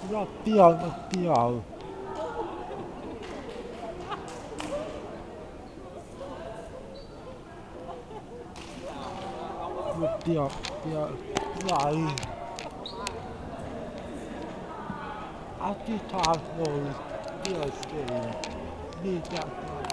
nó tiêu nó tiêu nó tiêu tiêu lại à chỉ thằng rồi tiêu gì đi chặt